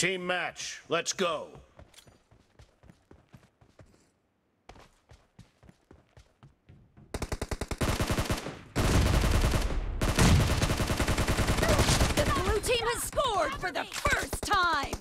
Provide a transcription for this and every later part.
Team match, let's go. The blue team has scored for the first time!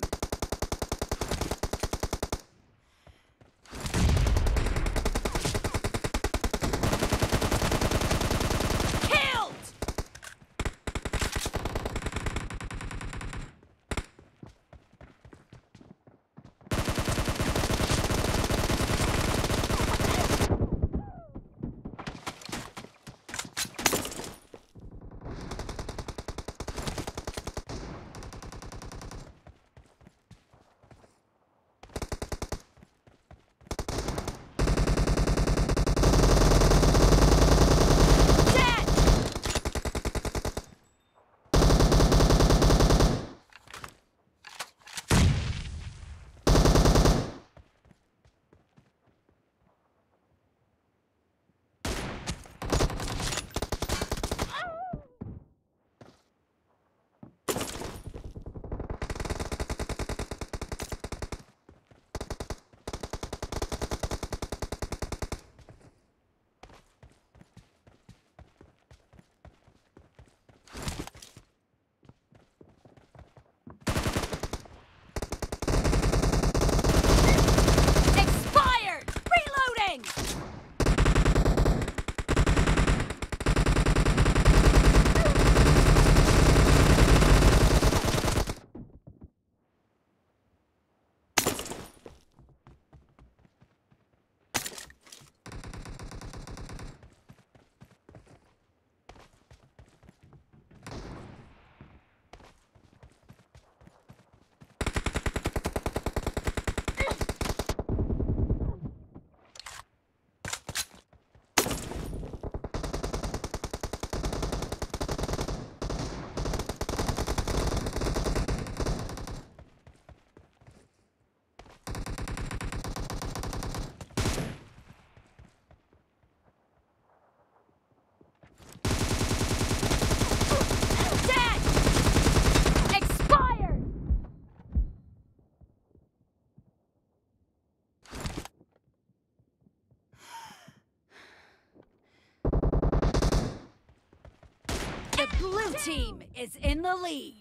The blue team is in the lead.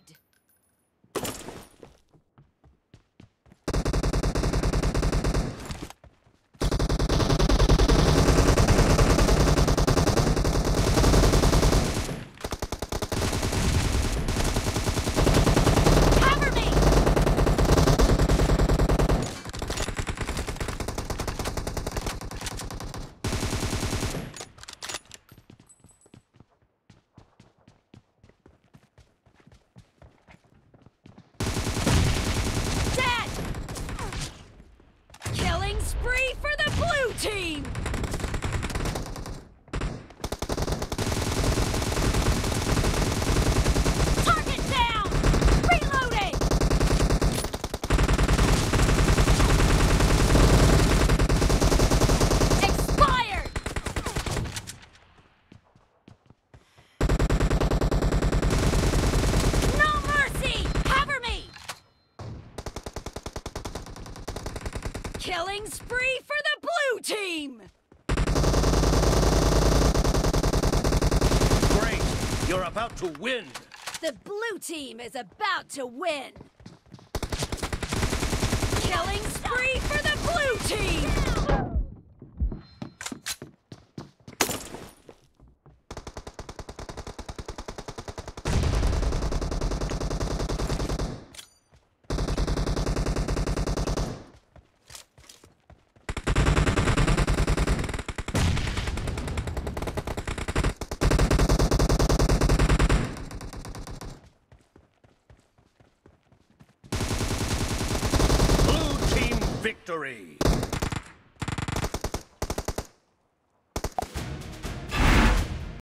Cover me! Spree for the blue team! Target down! Reloading! Expired! No mercy! Cover me! Killing spree for the blue team! Great! You're about to win! The blue team is about to win! Killing spree for the blue team! Victory!